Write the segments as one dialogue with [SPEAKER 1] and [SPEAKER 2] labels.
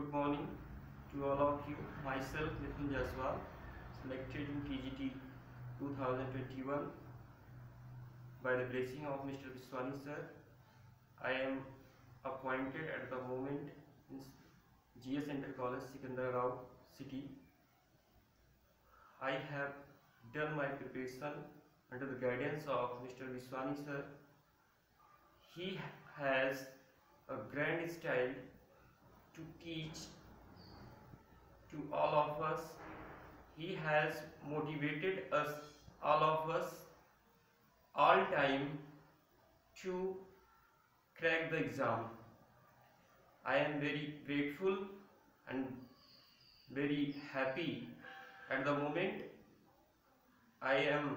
[SPEAKER 1] Good morning to all of you. Myself Mithun Jaswal, selected in TGT 2021 by the blessing of Mr. Viswani sir. I am appointed at the moment in GS Center College, Secunderabad city. I have done my preparation under the guidance of Mr. Viswani sir. He has a grand style to teach to all of us. He has motivated us, all of us, all time to crack the exam. I am very grateful and very happy at the moment. I am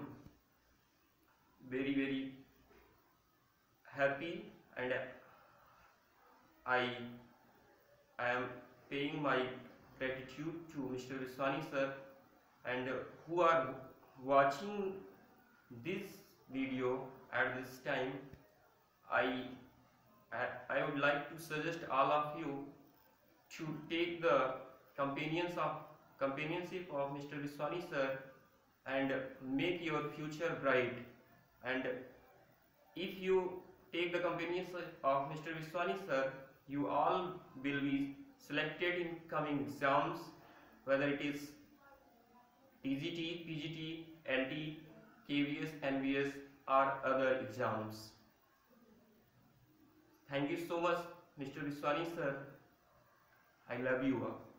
[SPEAKER 1] very happy, and I am paying my gratitude to Mr. Viswani sir, and who are watching this video at this time. I would like to suggest all of you to take the companionship of Mr. Viswani sir and make your future bright. And if you take the companionship of Mr. Viswani sir, you all will be selected in coming exams, whether it is TGT, PGT, LT, KVS, NVS or other exams. Thank you so much, Mr. Viswani sir. I love you all.